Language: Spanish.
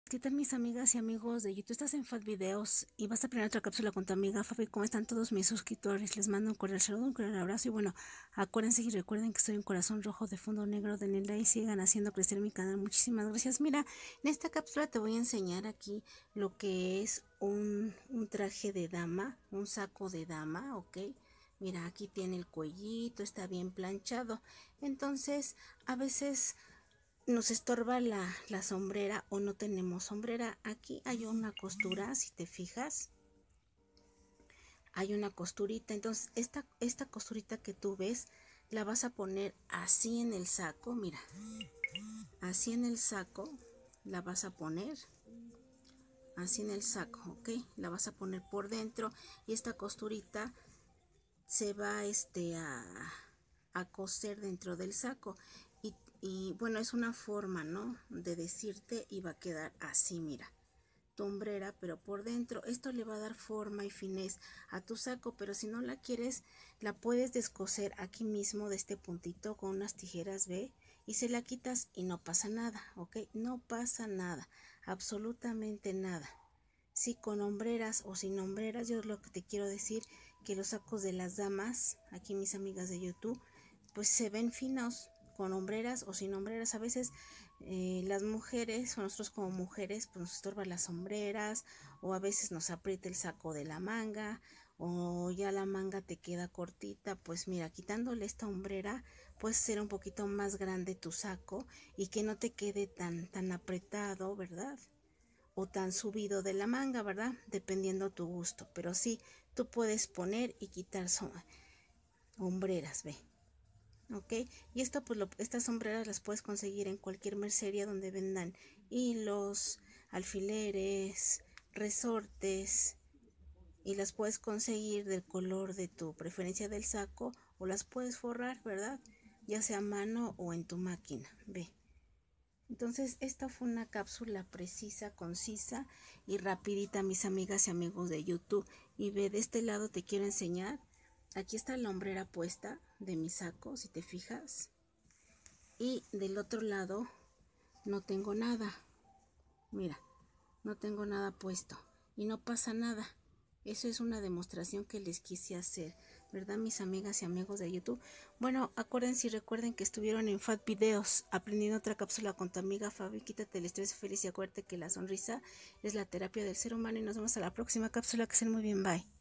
¿Qué tal mis amigas y amigos de YouTube? Estás en Fat Videos y vas a aprender otra cápsula con tu amiga Fabi. ¿Cómo están todos mis suscriptores? Les mando un cordial saludo, un cordial abrazo y bueno, acuérdense y recuerden que soy un corazón rojo de fondo negro. Denle like y sigan haciendo crecer mi canal. Muchísimas gracias. Mira, en esta cápsula te voy a enseñar aquí lo que es un traje de dama, un saco de dama, ¿ok? Mira, aquí tiene el cuellito, está bien planchado. Entonces, a veces nos estorba la sombrera o no tenemos sombrera. Aquí hay una costura, si te fijas, hay una costurita. Entonces esta costurita que tú ves la vas a poner así en el saco. Mira, así en el saco la vas a poner, así en el saco, ok, la vas a poner por dentro y esta costurita se va a coser dentro del saco y bueno, es una forma, ¿no?, de decirte, y va a quedar así, mira, tu hombrera, pero por dentro. Esto le va a dar forma y finez a tu saco, pero si no la quieres, la puedes descoser aquí mismo de este puntito con unas tijeras, ve, y se la quitas y no pasa nada, ok, no pasa nada, absolutamente nada. Sí, con hombreras o sin hombreras, yo lo que te quiero decir que los sacos de las damas, aquí mis amigas de YouTube, pues se ven finos con hombreras o sin hombreras. A veces las mujeres o nosotros como mujeres pues nos estorban las sombreras, o a veces nos aprieta el saco de la manga, o ya la manga te queda cortita. Pues mira, quitándole esta hombrera puedes hacer un poquito más grande tu saco y que no te quede tan apretado, ¿verdad?, o tan subido de la manga, ¿verdad?, dependiendo tu gusto. Pero sí, tú puedes poner y quitar hombreras, ve, ok. Y esto pues estas sombreras las puedes conseguir en cualquier mercería donde vendan hilos, alfileres, resortes, y las puedes conseguir del color de tu preferencia del saco, o las puedes forrar, ¿verdad?, ya sea a mano o en tu máquina, ve. Entonces esta fue una cápsula precisa, concisa y rapidita, mis amigas y amigos de YouTube. Y ve, de este lado te quiero enseñar, aquí está la hombrera puesta de mi saco, si te fijas, y del otro lado no tengo nada, mira, no tengo nada puesto y no pasa nada. Eso es una demostración que les quise hacer, ¿verdad, mis amigas y amigos de YouTube? Bueno, acuérdense y recuerden que estuvieron en Fat Videos aprendiendo otra cápsula con tu amiga Fabi. Quítate el estrés, feliz, y acuérdate que la sonrisa es la terapia del ser humano. Y nos vemos a la próxima cápsula. Que estén muy bien, bye.